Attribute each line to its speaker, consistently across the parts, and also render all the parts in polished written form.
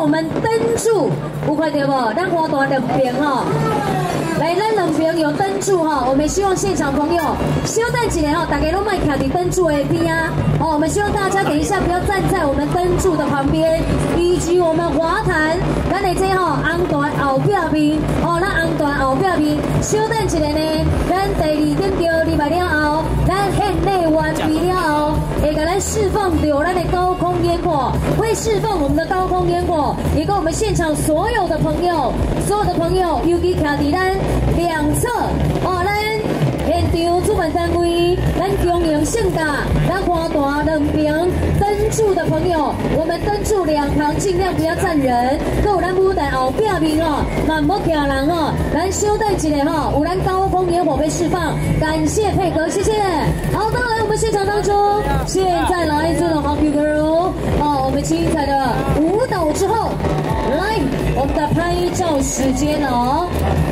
Speaker 1: 我们灯柱，有看到不？咱花大两边哈。来，咱两边有灯柱哈，我们希望现场朋友稍等一下哈，大家都卖卡在灯柱的边啊。哦，我们希望大家等一下不要站在我们灯柱的旁边，以及我们滑坛，咱的这吼红团后壁面，哦，咱红团后壁面，稍等一下呢，咱第二点叫礼拜了后，咱献礼完毕了后，会给咱释放掉咱的高空烟火，会释放我们的高空烟火，也跟我们现场所有的朋友，尤其卡在咱两侧哦，咱现场主办单位，咱中营盛大，咱花大两边灯柱的朋友，我们灯柱两旁尽量不要站人，还有咱舞台后壁面哦，嘛唔好徛人哦，咱稍等一下哈，有咱高空烟火被释放，感谢配合，谢谢。好，当然我们现场当中，现在来自 Happy Girl 哦，我们精彩的舞蹈之后，来我们的拍照时间哦。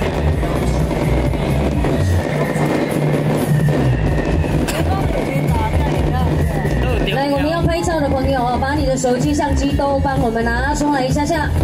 Speaker 1: 来，我们要拍照的朋友哦，把你的手机、相机都帮我们拿出来一下下。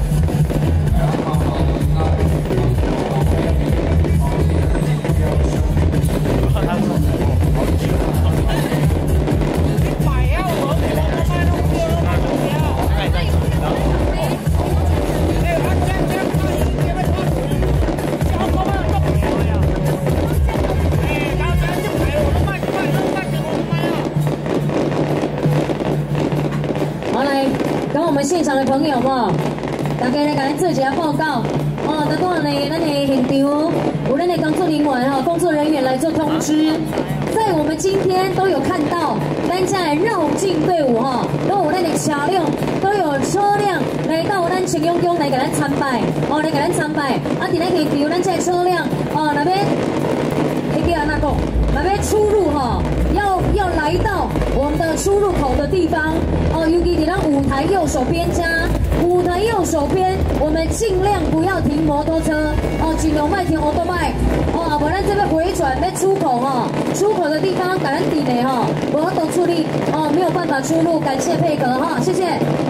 Speaker 1: 我们现场的朋友们，大家来给咱做一下报告哦。等等呢，咱的现场有咱的工作人员哈，工作人员来做通知。在我们今天都有看到，咱在绕境队伍哈，都有咱的车辆，都有车辆来到咱青勇宫来给咱参拜哦，来给咱参拜。啊，伫咱现场咱这车辆哦，那边那个那个。那边出入哈，要来到我们的出入口的地方哦，尤其在舞台右手边加舞台右手边，我们尽量不要停摩托车哦，尽量卖停摩托卖哦，不然这边回转在出口哈，出口的地方赶紧的哈，我要都处理哦，没有办法出入，感谢配合哈，谢谢。